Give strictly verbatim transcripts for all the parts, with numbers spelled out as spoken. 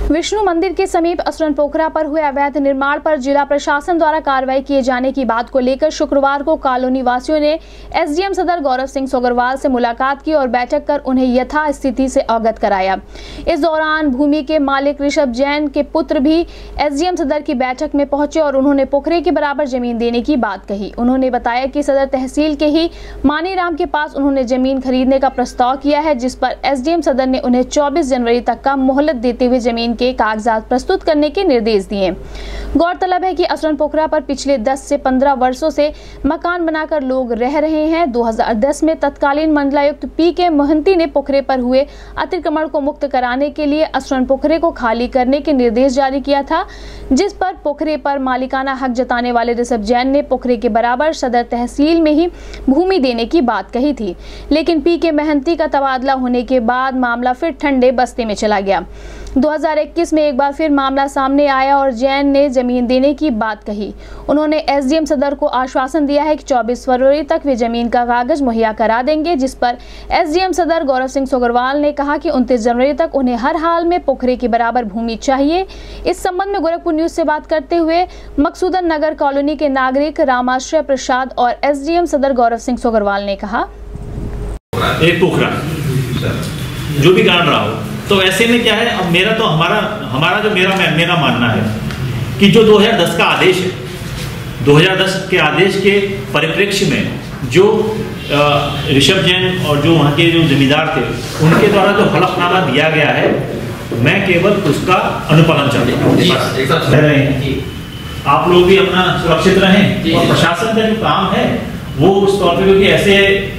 विष्णु मंदिर के समीप असरन पोखरा पर हुए अवैध निर्माण पर जिला प्रशासन द्वारा कार्रवाई किए जाने की बात को लेकर शुक्रवार को कॉलोनी वासियों ने एसडीएम सदर गौरव सिंह सोगरवाल से मुलाकात की और बैठक कर उन्हें यथा स्थिति से अवगत कराया। इस दौरान भूमि के मालिक ऋषभ जैन के पुत्र भी एसडीएम सदर की बैठक में पहुंचे और उन्होंने पोखरे के बराबर जमीन देने की बात कही। उन्होंने बताया कि सदर तहसील के ही मानीराम के पास उन्होंने जमीन खरीदने का प्रस्ताव किया है, जिस पर एसडीएम सदर ने उन्हें चौबीस जनवरी तक का मोहलत देते हुए जमीन के कागजात प्रस्तुत करने के निर्देश दिए। गौरतलब है कि असरन पोखरा पर पिछले दस से पंद्रह वर्षों से मकान बनाकर लोग रह रहे हैं। दो हज़ार दस में तत्कालीन मंडलायुक्त पी के मोहंती ने पोखरे पर हुए अतिक्रमण को मुक्त कराने के लिए असरन पोखरे को खाली करने के निर्देश जारी किया था, जिस पर पोखरे पर मालिकाना हक जताने वाले ऋषभ जैन ने पोखरे के बराबर सदर तहसील में ही भूमि देने की बात कही थी, लेकिन पी के मोहंती का तबादला होने के बाद मामला फिर ठंडे बस्ते में चला गया। दो हज़ार इक्कीस में एक बार फिर मामला सामने आया और जैन ने जमीन देने की बात कही। उन्होंने एसडीएम सदर को आश्वासन दिया है कि चौबीस फरवरी तक वे जमीन का कागज मुहैया करा देंगे, जिस पर एसडीएम सदर गौरव सिंह सोगरवाल ने कहा कि उनतीस जनवरी तक उन्हें हर हाल में पोखरे के बराबर भूमि चाहिए। इस संबंध में गोरखपुर न्यूज से बात करते हुए मकसूदन नगर कॉलोनी के नागरिक रामाश्रय प्रसाद और एसडीएम सदर गौरव सिंह सोगरवाल ने कहा, एक पोखरा जो भी कारण रहा हो, तो ऐसे में क्या है, अब मेरा तो हमारा हमारा जो मेरा मेरा मानना है कि जो दो हज़ार दस का आदेश है, दो हज़ार दस के आदेश के परिप्रेक्ष्य में जो ऋषभ जैन और जो वहाँ के जो जमींदार थे उनके द्वारा जो हलफनामा दिया गया है, मैं केवल उसका अनुपालन चाहता हूँ। आप लोग भी अपना सुरक्षित रहें और प्रशासन का जो काम है वो उस तौर पर, क्योंकि ऐसे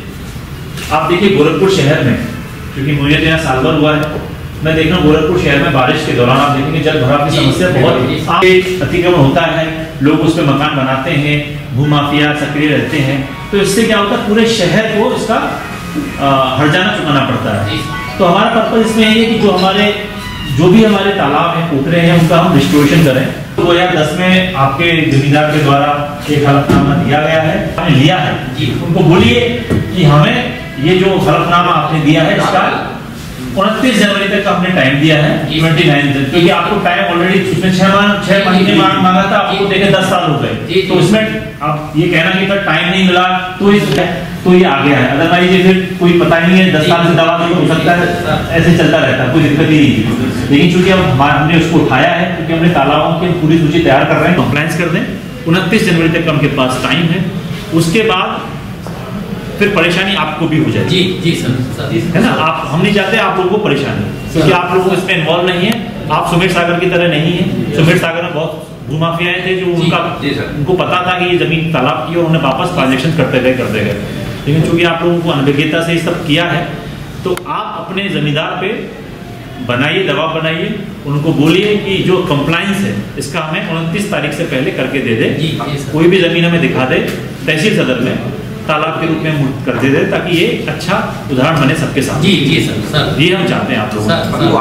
आप देखिए गोरखपुर शहर में, क्योंकि मुझे तो यहाँ साल भर हुआ है, मैं देख रहा हूँ गोरखपुर शहर में बारिश के दौरान आप देखेंगे जल भराव की समस्या बहुत अतिक्रमण होता है, लोग उस पर मकान बनाते हैं, भूमाफिया सक्रिय रहते हैं, तो इससे क्या होता है पूरे शहर को इसका हर्जाना चुकाना पड़ता है। तो हमारा पर्पज इसमें ये है कि जो हमारे जो भी हमारे तालाब हैं, पोखरे हैं, उनका हम रिस्टोरेशन करें। तो दो हज़ार दस में आपके जमींदार के द्वारा एक हलफनामा दिया गया है, आपने लिया है, उनको बोलिए कि हमें ये जो हलफनामा आपने दिया है इसका उनतीस जनवरी तक का आपने टाइम दिया है, ट्वेंटी नाइन तक, क्योंकि आपको टाइम ऑलरेडी उसमें छह माह छह महीने मांगा था, आपको देखे दस साल हो गए, तो उसमें आप ये कहना कि टाइम नहीं मिला तो इस तो ये आ गया है। अदरवाइज ये फिर कोई पता नहीं है, दस साल से दवा नहीं हो सकता है, ऐसे चलता रहता है, कोई दिक्कत ही नहीं। लेकिन चूंकि अब हमने उसको उठाया है, क्योंकि हमने तालाबों की पूरी सूची तैयार कर रहे हैं, कंप्लायंस कर दें, उनतीस जनवरी तक का उनके पास टाइम है, उसके बाद फिर परेशानी आपको भी हो जाएगी। जी जी सर, है ना, आप हम नहीं चाहते आप लोगों को परेशानी, क्योंकि आप लोगों को इसमें इन्वॉल्व नहीं है, आप सुमेर सागर की तरह नहीं है। सुमेर सागर में बहुत भूमाफियाएं थे जो उनका उनको पता था कि ये जमीन तालाब की, और उन्हें वापस ट्रांजेक्शन करते गए करते गए लेकिन चूंकि आप लोगों को अनभिज्ञता से ये सब किया है, तो आप अपने जमींदार पे बनाइए, दबाव बनाइए, उनको बोलिए कि जो कंप्लायंस है इसका हमें उनतीस तारीख से पहले करके दे दे, कोई भी जमीन हमें दिखा दे, तहसील सदर में तालाब के रूप में मुक्त कर दे दे, ताकि ये अच्छा उदाहरण बने सबके साथ। जी जी सर, सर ये हम चाहते हैं आप लोगों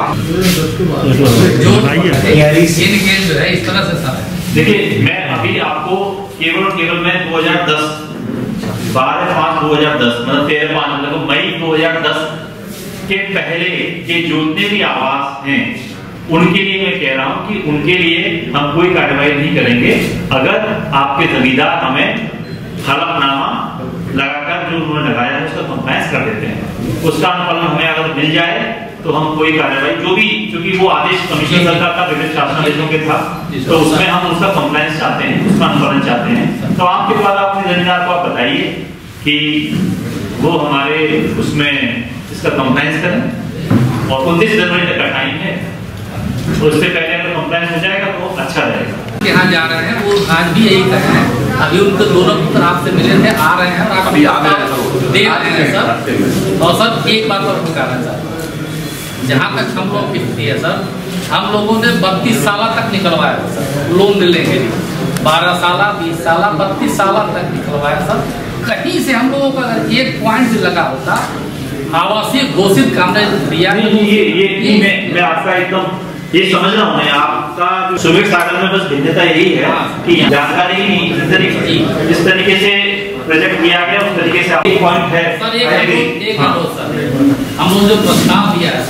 को। देखिए मैं अभी आपको केवल और केवल मैं दो हज़ार दस बारह पाँच दो हज़ार दस मतलब तेरह पाँच मतलब मई दो हज़ार दस के पहले के जितने भी आवास हैं उनके लिए मैं कह रहा हूं कि उनके लिए हम कोई कार्रवाई नहीं करेंगे अगर आपके जमींदार हमें हलफनामा लगाकर जो उन्होंने लगाया है उसका कंप्लायंस कर देते हैं, उसका अनुपालन हमें अगर मिल जाए तो हम कोई कार्रवाई जो भी, क्योंकि वो आदेश कमिश्नर सरकार का विभिन्न शासनादेशों के था, तो उसमें हम उसका कंप्लायंस चाहते हैं, उसका अनुपालन चाहते हैं। तो आपके द्वारा अपने जमींदार को आप बताइए कि वो हमारे उसमें इसका कंप्लायंस करें, और उनतीस जनवरी तक का टाइम है, उससे पहले अगर कंप्लायंस हो जाएगा तो अच्छा रहेगा। यहाँ जा रहे हैं, वो आज भी यही कर रहे हैं, अभी उनके दोनों पुत्र आपसे मिले थे, आ रहे हैं और आप अभी आ गए हैं, दे रहे हैं सर। और सर एक बात और बता रहे हैं सर, जहाँ तक हम लोग की स्थिति है सर, हम लोगों ने बत्तीस साल तक निकलवाया सर, लोन मिलेंगे बारह साल बीस साल बत्तीस साल तक निकलवाया सर। कहीं से हम लोगों का अगर एक पॉइंट लगा होता आवासीय घोषित काम दिया, ये ये मैं मैं आपका एकदम ये समझ रहा हूँ, मैं आपका सुमेर सागर में बस भिन्नता यही है कि जानकारी नहीं, जिस तरीके से प्रोजेक्ट किया गया उस तरीके से एक पॉइंट है सर, एक एक सर हम लोग जो प्रस्ताव दिया है सर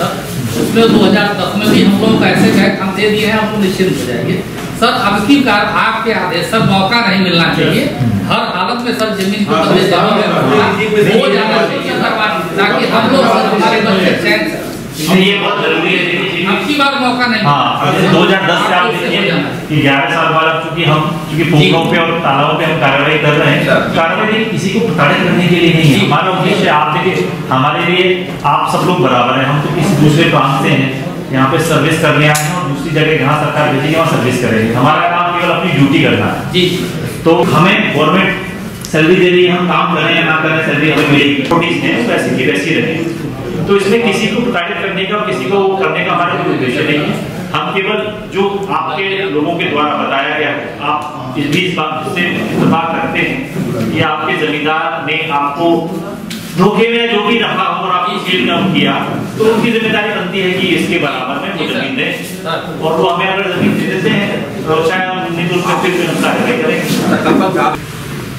उसमें दो हजार दस में भी हम लोग ऐसे गए, हम दे दिए हैं, हम लोग निश्चिंत हो जाएंगे सर। अब की कार आपके आदेश सर मौका नहीं मिलना चाहिए, हर हालत में सर जमीन को हो जाना चाहिए ताकि हम लोग हमारे बच्चे चैन से, ये बहुत जरूरी है। अब की बार मौका नहीं। हाँ, दो हजार दस से आप देखिए कि ग्यारह साल बाद अब चूंकि हम चूंकि पोखरों पे और तालाबों पे हम कार्रवाई कर रहे हैं, कार्रवाई किसी को प्रताड़ित करने के लिए नहीं है। हमारा उद्देश्य आप देखिए, हमारे लिए आप सब लोग बराबर हैं, हम तो किसी दूसरे प्रांत से हैं, यहाँ पे सर्विस करने आए हैं और दूसरी जगह जहाँ सरकार भेजेगी वहाँ सर्विस करेंगे। हमारा काम केवल अपनी ड्यूटी करना है जी। तो हमें गवर्नमेंट सैलरी दे रही है, हम काम करें या ना करें सैलरी हमें मिलेगी, वैसे की वैसी रहे। तो इसमें किसी को प्रताड़ित करने का, किसी को करने का हमारा कोई उद्देश्य नहीं है। हम केवल जो आपके लोगों के द्वारा बताया गया, आप इस भी इस बात से इत्तेफाक रखते हैं कि आपके जमींदार ने आपको धोखे में जो भी रखा हो और आपकी सील कम किया, तो उनकी जिम्मेदारी बनती है कि इसके बराबर में वो जमीन दें, और वो हमें अगर जमीन दे देते हैं तो शायद हम उन्हीं को करेंगे।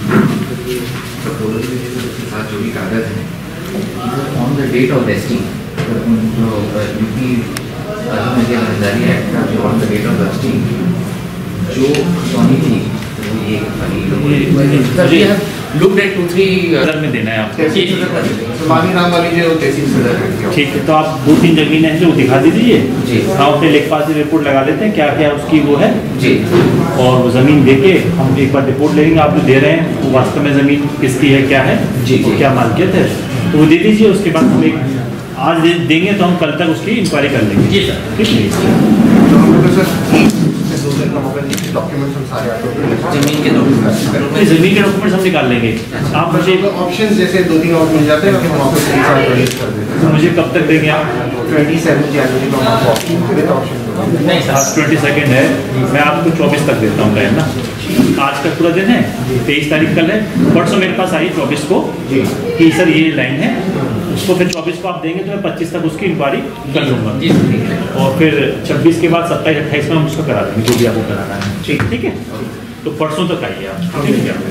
जो भी कागज है on the date of vesting, जो यूपी जानकारी है on the date of vesting जो सोनी थी वो ये लुक एट टू थ्री में देना है आपको। मानी नाम वाली जो तहसील सदर है, ठीक है। तो आप दो तीन जमीनें हैं जो दिखा दीजिए जी, हम अपने लेखपाल से रिपोर्ट लगा लेते हैं क्या क्या उसकी वो है जी, और वो जमीन देके हम एक बार रिपोर्ट ले लेंगे। आप जो दे रहे हैं वो वास्तव में जमीन किसकी है, क्या है जी, जी। क्या मालिकियत है, तो वो दे दीजिए। उसके बाद हम एक आज दे, देंगे तो हम कल तक उसकी इंक्वायरी कर लेंगे जी सर। ठीक है, डॉक्यूमेंट्स हम सारे जमीन के डॉक्यूमेंट्स जमीन के डॉक्यूमेंट्स हम निकाल लेंगे। आप मुझे ऑप्शंस जैसे दो तीन और मिल जाते हैं हम ऑफिस के साथ रिलीज कर देते हैं। मुझे कब तक देंगे आप? सत्ताईस जनवरी को हम ऑप्शन विद ऑप्शन नहीं सर, आज ट्वेंटी सेकेंड है, मैं आपको चौबीस तक देता हूँ टाइम ना। आज का पूरा दिन है, तेईस तारीख कल है, परसों मेरे पास आई चौबीस को कि सर ये लाइन है, उसको फिर चौबीस को आप देंगे तो मैं पच्चीस तक उसकी इंक्वायरी कर लूँगा, और फिर छब्बीस के बाद सत्ताईस अट्ठाईस में हम उसको करा देंगे जो भी आपको कराना है। ठीक ठीक है, तो परसों तक आइए आप। ठीक है,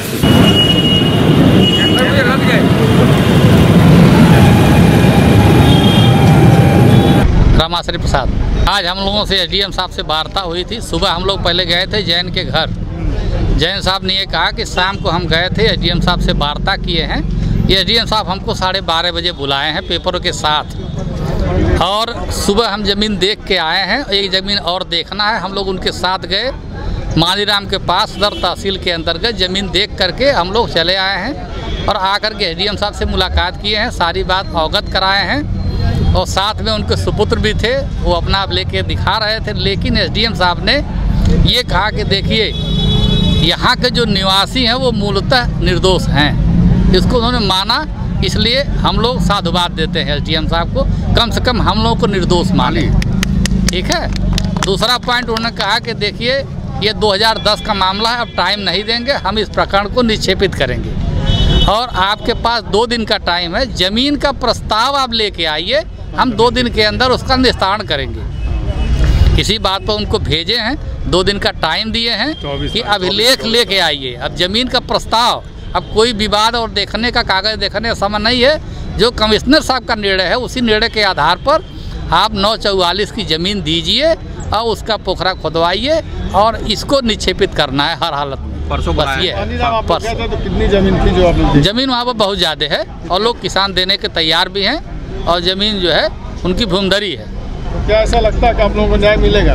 रामाश्री प्रसाद, आज हम लोगों से एसडीएम साहब से वार्ता हुई थी। सुबह हम लोग पहले गए थे जैन के घर, जैन साहब ने ये कहा कि शाम को हम गए थे, एसडीएम साहब से वार्ता किए हैं। ये एसडीएम साहब हमको साढ़े बारह बजे बुलाए हैं पेपरों के साथ, और सुबह हम ज़मीन देख के आए हैं। एक ज़मीन और देखना है, हम लोग उनके साथ गए मानीराम के पास सदर तहसील के अंतर्गत ज़मीन देख करके हम लोग चले आए हैं, और आकर के एसडीएम साहब से मुलाकात किए हैं, सारी बात अवगत कराए हैं, और साथ में उनके सुपुत्र भी थे, वो अपना आप लेके दिखा रहे थे। लेकिन एसडीएम साहब ने ये कहा कि देखिए यहाँ के जो निवासी हैं वो मूलतः निर्दोष हैं, इसको उन्होंने माना, इसलिए हम लोग साधुवाद देते हैं एसडीएम साहब को, कम से कम हम लोगों को निर्दोष माने। ठीक है, दूसरा पॉइंट उन्होंने कहा कि देखिए ये दो हज़ार दस का मामला है, अब टाइम नहीं देंगे, हम इस प्रकरण को निक्षेपित करेंगे, और आपके पास दो दिन का टाइम है, ज़मीन का प्रस्ताव आप लेके आइए, हम दो दिन के अंदर उसका निस्तारण करेंगे। किसी बात पर उनको भेजे हैं, दो दिन का टाइम दिए हैं कि अभिलेख लेके आइए। अब ज़मीन का प्रस्ताव, अब कोई विवाद और देखने का कागज़ देखने का समय नहीं है, जो कमिश्नर साहब का निर्णय है उसी निर्णय के आधार पर आप नौ चौवालीस की ज़मीन दीजिए और उसका पोखरा खुदवाइए, और इसको निक्षेपित करना है हर हालत में। परसों बस ये है। परसों तो कितनी ज़मीन थी जो आपने? ज़मीन वहाँ पर बहुत ज़्यादा है, और लोग किसान देने के तैयार भी हैं, और ज़मीन जो है उनकी भूमधरी है। तो क्या ऐसा लगता है कि आप लोगों को न्याय मिलेगा?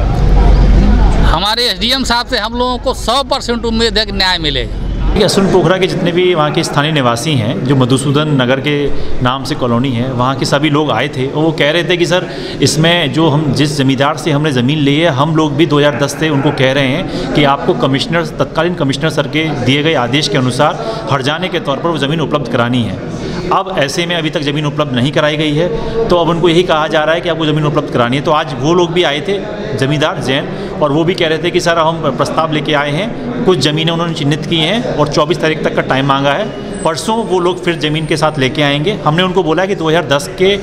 हमारे एसडीएम साहब से हम लोगों को सौ परसेंट उम्मीद है कि न्याय मिलेगा। असुन पोखरा के जितने भी वहाँ के स्थानीय निवासी हैं, जो मधुसूदन नगर के नाम से कॉलोनी है, वहाँ के सभी लोग आए थे, और वो कह रहे थे कि सर इसमें जो हम जिस ज़मींदार से हमने ज़मीन ली है, हम लोग भी दो हज़ार दस से उनको कह रहे हैं कि आपको कमिश्नर तत्कालीन कमिश्नर सर के दिए गए आदेश के अनुसार हर्जाने के तौर पर वो ज़मीन उपलब्ध करानी है। अब ऐसे में अभी तक ज़मीन उपलब्ध नहीं कराई गई है, तो अब उनको यही कहा जा रहा है कि आपको ज़मीन उपलब्ध करानी है। तो आज वो लोग भी आए थे, ज़मींदार जैन, और वो भी कह रहे थे कि सर हम प्रस्ताव लेके आए हैं, कुछ ज़मीनें उन्होंने चिन्हित की हैं और चौबीस तारीख तक का टाइम मांगा है, परसों वो लोग फिर ज़मीन के साथ लेके आएंगे। हमने उनको बोला कि दो हज़ार दस के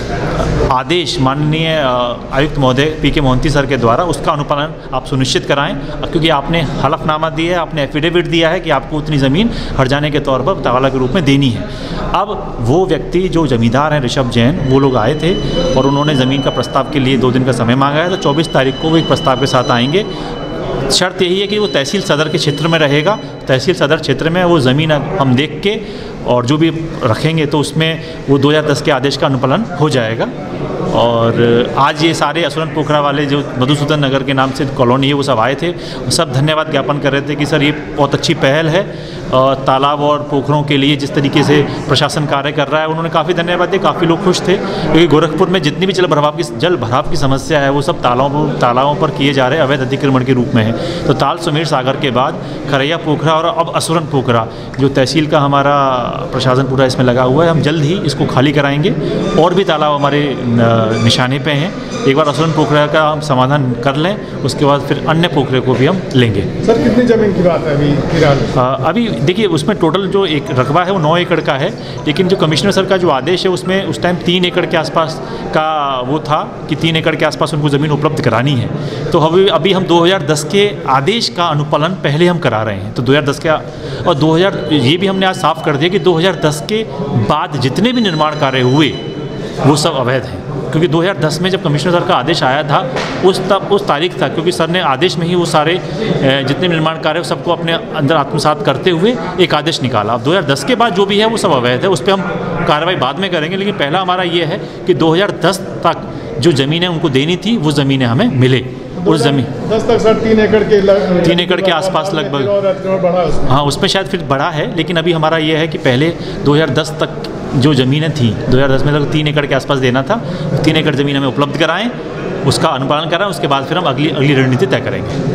आदेश माननीय आयुक्त महोदय पी के मोहंती सर के द्वारा उसका अनुपालन आप सुनिश्चित कराएं, क्योंकि आपने हलफनामा दिया है, आपने एफिडेविट दिया है कि आपको उतनी ज़मीन हर्जाने के तौर पर तावाला के रूप में देनी है। अब वो व्यक्ति जो ज़मींदार हैं ऋषभ जैन, वो लोग आए थे और उन्होंने ज़मीन का प्रस्ताव के लिए दो दिन का समय मांगा है। तो चौबीस तारीख को वो एक प्रस्ताव के साथ आएंगे। शर्त यही है कि वो तहसील सदर के क्षेत्र में रहेगा। तहसील सदर क्षेत्र में वो ज़मीन हम देख के और जो भी रखेंगे तो उसमें वो दो हज़ार दस के आदेश का अनुपालन हो जाएगा। और आज ये सारे असुरन पोखरा वाले जो मधुसूदन नगर के नाम से कॉलोनी है वो सब आए थे, सब धन्यवाद ज्ञापन कर रहे थे कि सर ये बहुत अच्छी पहल है तालाब और पोखरों के लिए जिस तरीके से प्रशासन कार्य कर रहा है। उन्होंने काफ़ी धन्यवाद दिया, काफ़ी लोग खुश थे, क्योंकि गोरखपुर में जितनी भी जल भराव की जल भराव की समस्या है वो सब तालाबों तालाबों पर किए जा रहे अवैध अतिक्रमण के रूप में है। तो ताल सुमेर सागर के बाद खरैया पोखरा और अब असुरन पोखरा जो तहसील का हमारा प्रशासन पूरा इसमें लगा हुआ है, हम जल्द ही इसको खाली कराएंगे। और भी तालाब हमारे निशाने पे हैं। एक बार असुरन पोखरा का हम समाधान कर लें, उसके बाद फिर अन्य पोखरे को भी हम लेंगे। सर कितनी ज़मीन की बात है अभी फिलहाल? अभी देखिए उसमें टोटल जो एक रकबा है वो नौ एकड़ का है, लेकिन जो कमिश्नर सर का जो आदेश है उसमें उस टाइम तीन एकड़ के आसपास का वो था कि तीन एकड़ के आसपास उनको ज़मीन उपलब्ध करानी है। तो अभी अभी हम दो हज़ार दस के आदेश का अनुपालन पहले हम करा रहे हैं। तो दो हज़ार दस का और दो हज़ार ये भी हमने आज साफ कर दिया कि दो हज़ार दस के बाद जितने भी निर्माण कार्य हुए वो सब अवैध हैं, क्योंकि दो हज़ार दस में जब कमिश्नर सर का आदेश आया था उस तब उस तारीख था, क्योंकि सर ने आदेश में ही वो सारे जितने निर्माण कार्य सबको अपने अंदर आत्मसात करते हुए एक आदेश निकाला। अब दो हज़ार दस के बाद जो भी है वो सब अवैध है, उस पर हम कार्रवाई बाद में करेंगे। लेकिन पहला हमारा ये है कि दो हज़ार दस तक जो ज़मीनें उनको देनी थी वो ज़मीनें हमें मिले। उस ज़मीन दस तक सर तीन एकड़ के तीन एकड़ के आसपास लगभग, हाँ उसमें शायद फिर बढ़ा है, लेकिन अभी हमारा ये है कि पहले दो हज़ार दस तक जो ज़मीनें थी दो हज़ार दस में लगभग तीन एकड़ के आसपास देना था, तीन एकड़ ज़मीन हमें उपलब्ध कराएं, उसका अनुपालन कराएं, उसके बाद फिर हम अगली अगली रणनीति तय करेंगे।